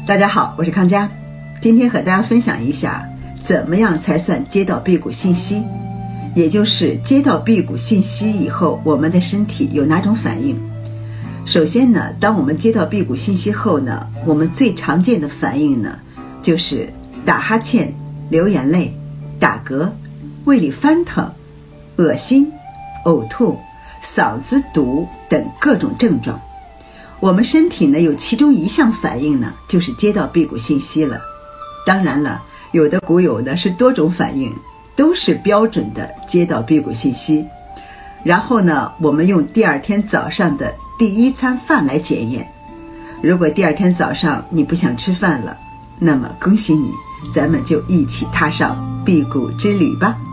大家好，我是康佳，今天和大家分享一下怎么样才算接到辟谷信息，也就是接到辟谷信息以后，我们的身体有哪种反应。首先呢，当我们接到辟谷信息后呢，我们最常见的反应呢，就是打哈欠、流眼泪、打嗝、胃里翻腾、恶心、呕吐、嗓子堵等各种症状。我们身体呢有其中一项反应呢，就是接到辟谷信息了。当然了，有的古友呢是多种反应，都是标准的接到辟谷信息。然后呢，我们用第二天早上的第一餐饭来检验。如果第二天早上你不想吃饭了，那么恭喜你，咱们就一起踏上辟谷之旅吧。